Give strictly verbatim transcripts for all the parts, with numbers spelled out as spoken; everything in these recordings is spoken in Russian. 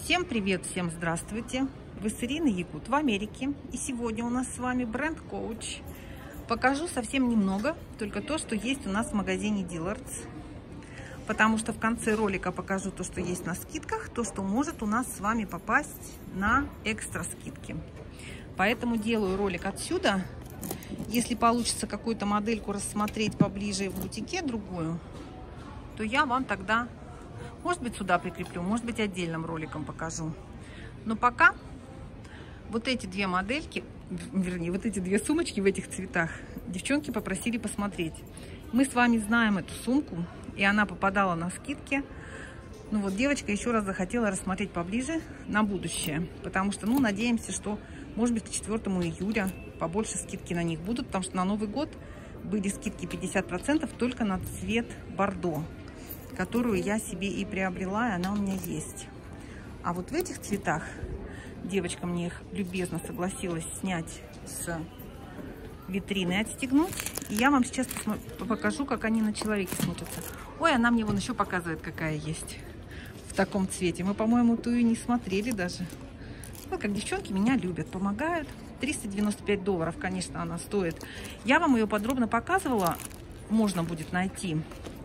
Всем привет, всем здравствуйте! Вы с Ириной Якут в Америке. И сегодня у нас с вами бренд Coach. Покажу совсем немного, только то, что есть у нас в магазине Dillard's. Потому что в конце ролика покажу то, что есть на скидках, то, что может у нас с вами попасть на экстра скидки. Поэтому делаю ролик отсюда. Если получится какую-то модельку рассмотреть поближе в бутике другую, то я вам тогда, может быть, сюда прикреплю, может быть, отдельным роликом покажу. Но пока вот эти две модельки, вернее, вот эти две сумочки в этих цветах девчонки попросили посмотреть. Мы с вами знаем эту сумку, и она попадала на скидки. Ну вот девочка еще раз захотела рассмотреть поближе на будущее, потому что, ну, надеемся, что, может быть, к четвёртому июля побольше скидки на них будут, потому что на Новый год были скидки пятьдесят процентов только на цвет бордо, которую я себе и приобрела, и она у меня есть. А вот в этих цветах девочка мне их любезно согласилась снять с витрины, отстегнуть. И я вам сейчас покажу, как они на человеке смотрятся. Ой, она мне вон еще показывает, какая есть в таком цвете. Мы, по-моему, ту и не смотрели даже. Ну, как девчонки меня любят, помогают. триста девяносто пять долларов, конечно, она стоит. Я вам ее подробно показывала. Можно будет найти.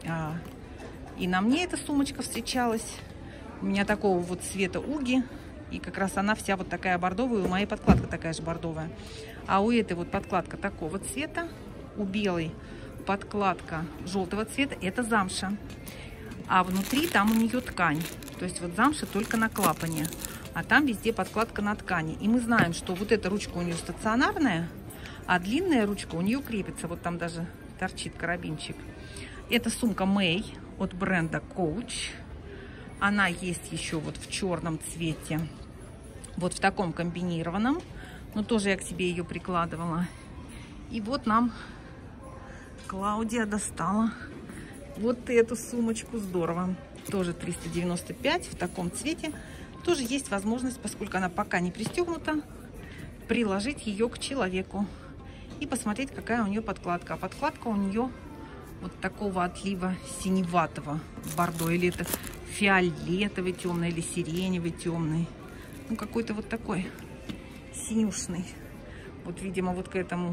И на мне эта сумочка встречалась. У меня такого вот цвета уги. И как раз она вся вот такая бордовая. У моей подкладка такая же бордовая. А у этой вот подкладка такого цвета. У белой подкладка желтого цвета. Это замша. А внутри там у нее ткань. То есть вот замша только на клапане. А там везде подкладка на ткани. И мы знаем, что вот эта ручка у нее стационарная. А длинная ручка у нее крепится. Вот там даже торчит карабинчик. Это сумка May от бренда Coach. Она есть еще вот в черном цвете. Вот в таком комбинированном. Но тоже я к себе ее прикладывала. И вот нам Клаудия достала вот эту сумочку. Здорово. Тоже триста девяносто пять в таком цвете. Тоже есть возможность, поскольку она пока не пристегнута, приложить ее к человеку. И посмотреть, какая у нее подкладка. А подкладка у нее вот такого отлива синеватого бордо. Или это фиолетовый темный, или сиреневый темный. Ну, какой-то вот такой синюшный. Вот, видимо, вот к этому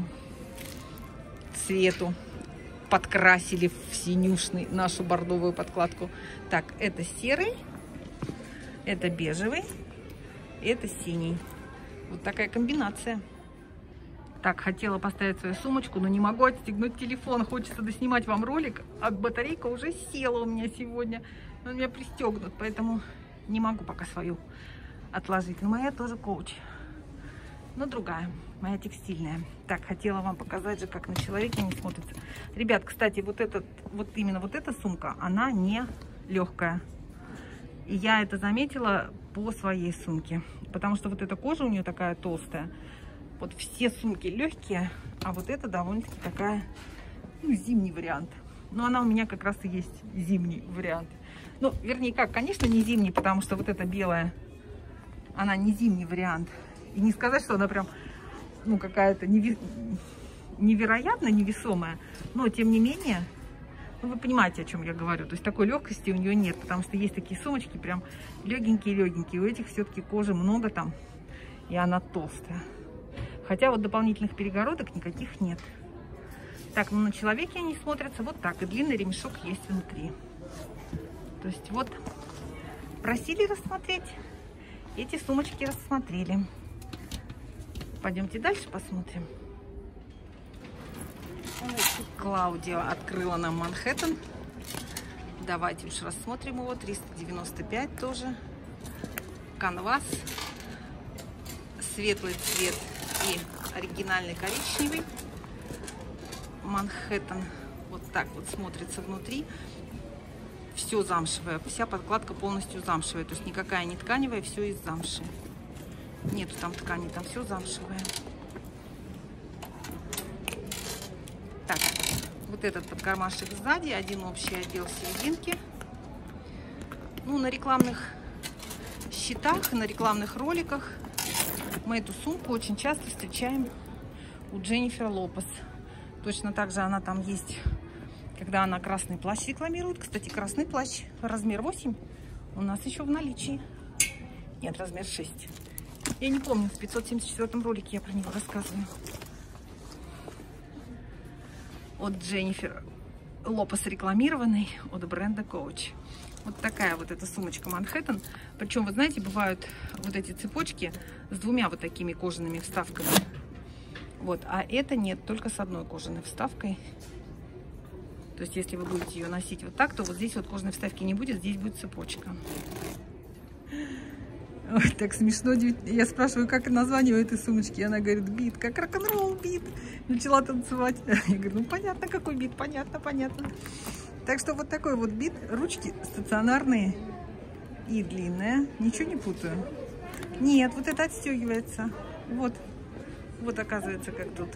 цвету подкрасили в синюшный нашу бордовую подкладку. Так, это серый, это бежевый, это синий. Вот такая комбинация. Так, хотела поставить свою сумочку, но не могу отстегнуть телефон. Хочется доснимать вам ролик, а батарейка уже села у меня сегодня. Он у меня пристегнут, поэтому не могу пока свою отложить. Но моя тоже Coach, но другая, моя текстильная. Так, хотела вам показать же, как на человеке они смотрятся. Ребят, кстати, вот этот, вот именно вот эта сумка, она не легкая. И я это заметила по своей сумке, потому что вот эта кожа у нее такая толстая. Вот все сумки легкие, а вот это довольно-таки такая, ну, зимний вариант. Но она у меня как раз и есть зимний вариант. Ну, вернее, как, конечно, не зимний, потому что вот эта белая, она не зимний вариант. И не сказать, что она прям, ну, какая-то неви... невероятно невесомая, но, тем не менее, ну, вы понимаете, о чем я говорю. То есть такой легкости у нее нет, потому что есть такие сумочки прям легенькие-легенькие. У этих все-таки кожи много там, и она толстая. Хотя вот дополнительных перегородок никаких нет. Так, ну на человеке они смотрятся вот так. И длинный ремешок есть внутри. То есть вот просили рассмотреть. Эти сумочки рассмотрели. Пойдемте дальше посмотрим. Клаудия открыла нам Манхэттен. Давайте уж рассмотрим его. триста девяносто пять тоже. Канвас. Светлый цвет и оригинальный коричневый. Манхэттен вот так вот смотрится внутри. Все замшевое. Вся подкладка полностью замшевая. То есть никакая не тканевая, все из замши. Нету там ткани, там все замшевое. Так, вот этот подкармашек сзади. Один общий отдел серединки. Ну, на рекламных щитах, на рекламных роликах мы эту сумку очень часто встречаем у Дженнифер Лопес. Точно так же она там есть, когда она красный плащ рекламирует. Кстати, красный плащ размер восемь у нас еще в наличии. Нет, размер шесть. Я не помню, в пятьсот семьдесят четвёртом ролике я про него рассказываю. От Дженнифер Лопес рекламированный, от бренда Coach. Вот такая вот эта сумочка Манхэттен. Причем, вы знаете, бывают вот эти цепочки с двумя вот такими кожаными вставками. Вот, а это нет, только с одной кожаной вставкой. То есть, если вы будете ее носить вот так, то вот здесь вот кожаной вставки не будет, здесь будет цепочка. Ой, так смешно. Я спрашиваю, как название у этой сумочки. И она говорит, бит, как рок-н-ролл бит. Начала танцевать. Я говорю, ну понятно, какой бит, понятно, понятно. Так что вот такой вот бит. Ручки стационарные и длинные. Ничего не путаю. Нет, вот это отстегивается. Вот. Вот оказывается, как тут.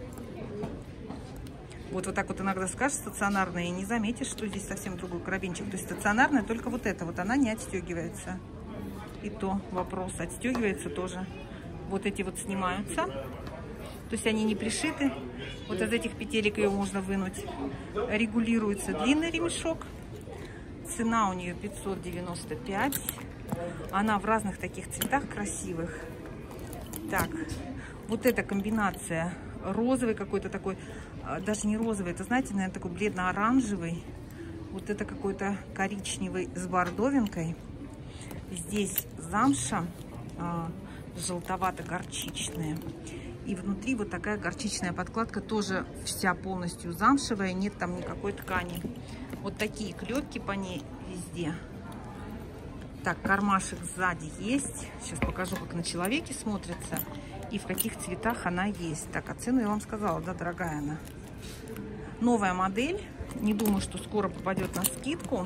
Вот, вот так вот иногда скажешь стационарная, и не заметишь, что здесь совсем другой карабинчик. То есть стационарная только вот эта. Вот она не отстегивается. И то вопрос, отстегивается тоже. Вот эти вот снимаются. То есть они не пришиты. Вот из этих петелек ее можно вынуть. Регулируется длинный ремешок. Цена у нее пятьсот девяносто пять. Она в разных таких цветах красивых. Так, вот эта комбинация. Розовый какой-то такой, даже не розовый, это, знаете, наверное, такой бледно-оранжевый. Вот это какой-то коричневый с бордовинкой. Здесь замша а, желтовато-горчичная. И внутри вот такая горчичная подкладка, тоже вся полностью замшевая, нет там никакой ткани. Вот такие клетки по ней везде. Так, кармашек сзади есть. Сейчас покажу, как на человеке смотрится и в каких цветах она есть. Так, а цену я вам сказала, да, дорогая она. Новая модель. Не думаю, что скоро попадет на скидку.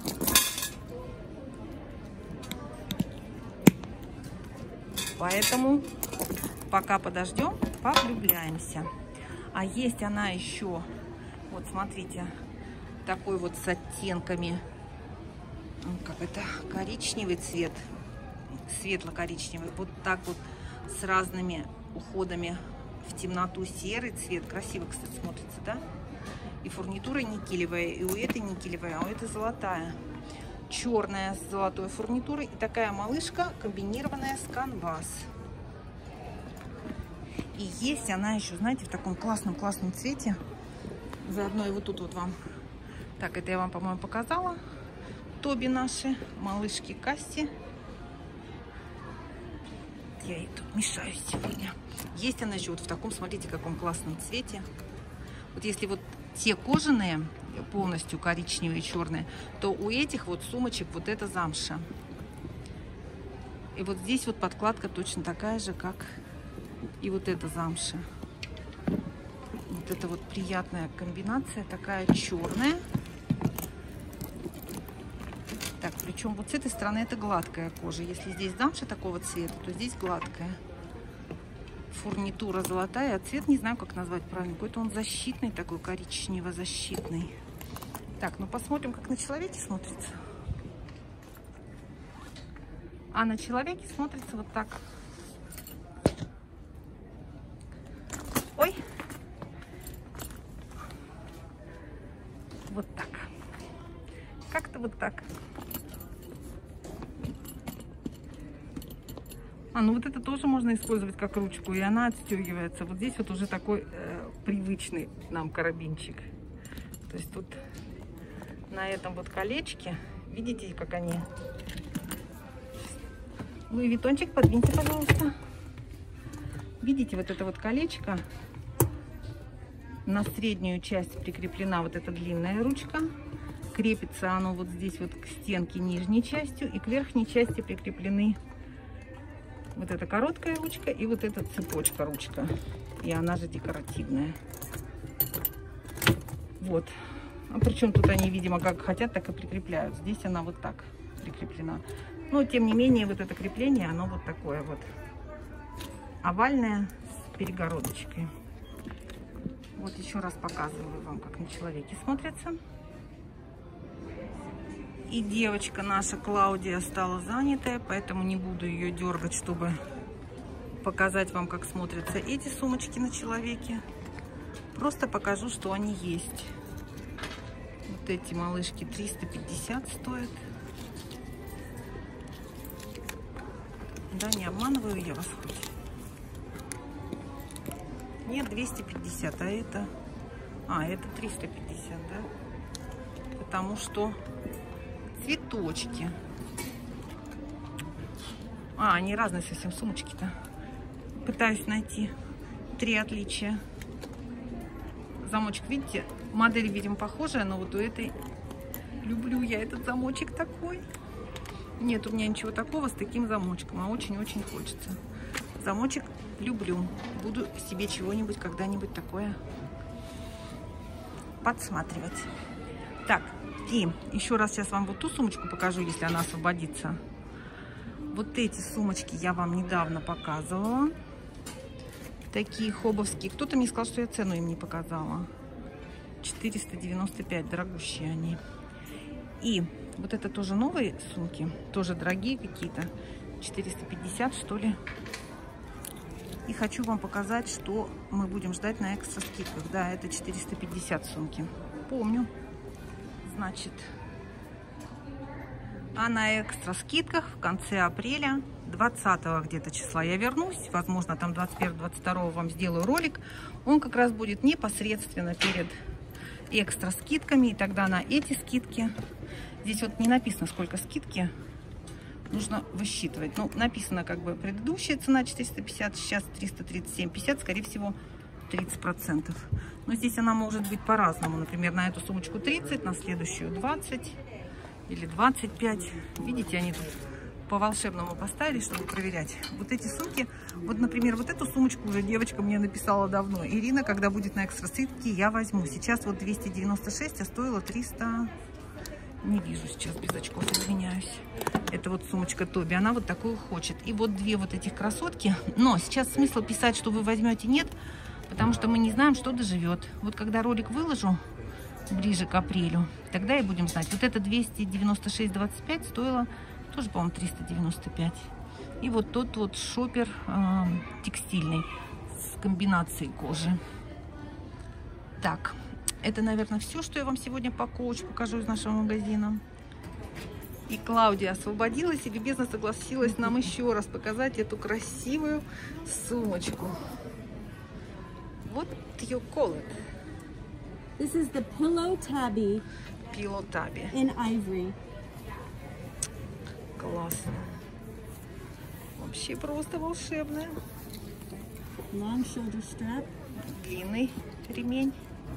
Поэтому пока подождем, повлюбляемся. А есть она еще, вот смотрите, такой вот с оттенками, как это, коричневый цвет, светло-коричневый, вот так вот с разными уходами в темноту, серый цвет. Красиво, кстати, смотрится, да? И фурнитура никелевая, и у этой никелевая, а у этой золотая. Черная с золотой фурнитурой и такая малышка, комбинированная с канвас. И есть она еще, знаете, в таком классном-классном цвете. Заодно и вот тут вот вам. Так, это я вам, по-моему, показала. Тоби наши, малышки Касси. Я ей тут мешаю сегодня. Есть она еще вот в таком, смотрите, каком классном цвете. Вот если вот те кожаные, полностью коричневые и черные, то у этих вот сумочек вот эта замша. И вот здесь вот подкладка точно такая же, как и вот эта замша. Вот это вот приятная комбинация, такая черная. Так, причем вот с этой стороны это гладкая кожа. Если здесь замша такого цвета, то здесь гладкая. Фурнитура золотая, а цвет не знаю, как назвать правильно. Какой-то он защитный такой, коричнево-защитный. Так, ну посмотрим, как на человеке смотрится. А на человеке смотрится вот так. Ой. Вот так. Как-то вот так. А, ну вот это тоже можно использовать как ручку, и она отстегивается. Вот здесь вот уже такой э, привычный нам карабинчик. То есть тут на этом вот колечке, видите, как они... Луи Виттончик, подвиньте, пожалуйста. Видите, вот это вот колечко. На среднюю часть прикреплена вот эта длинная ручка. Крепится оно вот здесь вот к стенке нижней частью, и к верхней части прикреплены вот эта короткая ручка и вот эта цепочка ручка. И она же декоративная. Вот. А причем тут они, видимо, как хотят, так и прикрепляют. Здесь она вот так прикреплена. Но, тем не менее, вот это крепление, оно вот такое вот. Овальное с перегородочкой. Вот еще раз показываю вам, как на человеке смотрится. И девочка наша Клаудия стала занятая, поэтому не буду ее дергать, чтобы показать вам, как смотрятся эти сумочки на человеке. Просто покажу, что они есть. Вот эти малышки триста пятьдесят стоят. Да, не обманываю я вас хоть. Нет, двести пятьдесят, а это... А, это триста пятьдесят, да? Потому что цветочки. А, они разные совсем сумочки-то. Пытаюсь найти три отличия. Замочек, видите? Модель, видимо, похожая, но вот у этой... Люблю я этот замочек такой. Нет у меня ничего такого с таким замочком, а очень-очень хочется. Замочек люблю. Буду себе чего-нибудь когда-нибудь такое подсматривать. Так, и еще раз сейчас вам вот ту сумочку покажу, если она освободится. Вот эти сумочки я вам недавно показывала. Такие хобовские. Кто-то мне сказал, что я цену им не показала. четыреста девяносто пять, дорогущие они. И вот это тоже новые сумки, тоже дорогие какие-то, четыреста пятьдесят, что ли. И хочу вам показать, что мы будем ждать на экстра скидках. Да, это четыреста пятьдесят сумки. Помню. Значит, а на экстра скидках в конце апреля, двадцатого где-то числа я вернусь. Возможно, там двадцать первого двадцать второго вам сделаю ролик. Он как раз будет непосредственно перед экстра скидками. И тогда на эти скидки... Здесь вот не написано, сколько скидки. Нужно высчитывать. Ну, написано как бы предыдущая цена четыреста пятьдесят, сейчас триста тридцать семь пятьдесят, скорее всего, тридцать процентов. Но здесь она может быть по-разному. Например, на эту сумочку тридцать, на следующую двадцать или двадцать пять. Видите, они тут по-волшебному поставили, чтобы проверять. Вот эти сумки, вот, например, вот эту сумочку уже девочка мне написала давно. Ирина, когда будет на экстра скидке, я возьму. Сейчас вот двести девяносто шесть, а стоила триста... Не вижу сейчас без очков, извиняюсь. Это вот сумочка Тоби, она вот такую хочет. И вот две вот этих красотки. Но сейчас смысла писать, что вы возьмете, нет, потому что мы не знаем, что доживет. Вот когда ролик выложу ближе к апрелю, тогда и будем знать. Вот это двести девяносто шесть двадцать пять стоило тоже, по-моему, триста девяносто пять. И вот тот вот шопер э, текстильный с комбинацией кожи. Так. Это, наверное, все, что я вам сегодня по коуч покажу из нашего магазина. И Клаудия освободилась и любезно согласилась нам еще раз показать эту красивую сумочку. What do you call it? This is the Pillow Tabby. Pillow Tabby. In ivory. Классно. Вообще просто волшебная. Long shoulder strap. Длинный ремень.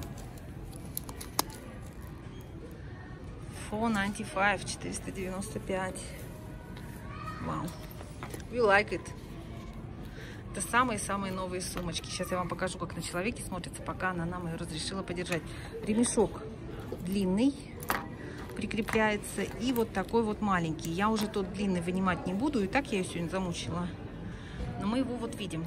four ninety-five, четыреста девяносто пять. Вау. We like it. Это самые-самые новые сумочки. Сейчас я вам покажу, как на человеке смотрится, пока она нам ее разрешила подержать. Ремешок длинный прикрепляется и вот такой вот маленький. Я уже тот длинный вынимать не буду, и так я ее сегодня замучила. Но мы его вот видим.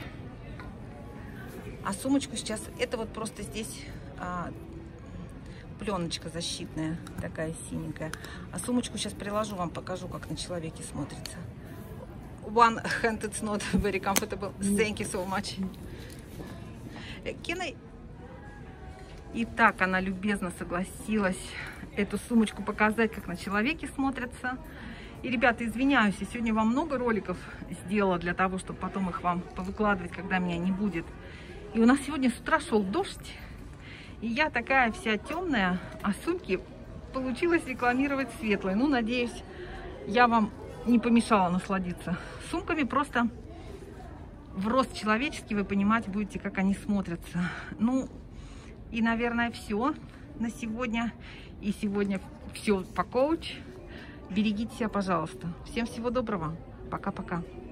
А сумочку сейчас, это вот просто здесь... А, пленочка защитная, такая синенькая. А сумочку сейчас приложу, вам покажу, как на человеке смотрится. One hand, it's not very comfortable. Thank you so much. Can I... И так она любезно согласилась эту сумочку показать, как на человеке смотрится. И, ребята, извиняюсь, я сегодня вам много роликов сделала для того, чтобы потом их вам повыкладывать, когда меня не будет. И у нас сегодня с утра шел дождь. И я такая вся темная, а сумки получилось рекламировать светлые. Ну, надеюсь, я вам не помешала насладиться сумками. Просто в рост человеческий вы понимать будете, как они смотрятся. Ну, и, наверное, все на сегодня. И сегодня все по коуч. Берегите себя, пожалуйста. Всем всего доброго. Пока-пока.